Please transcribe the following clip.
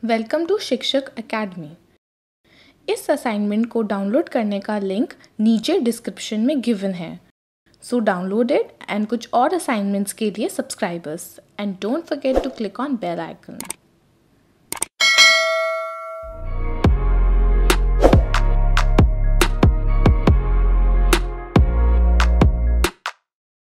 Welcome to Shikshak academy. इस assignment को download करने का लिंक नीचे डिस्क्रिप्शन में गिवन है। सो डाउनलोड इट एंड कुछ और असाइनमेंट्स के लिए subscribers and don't forget to click on bell icon.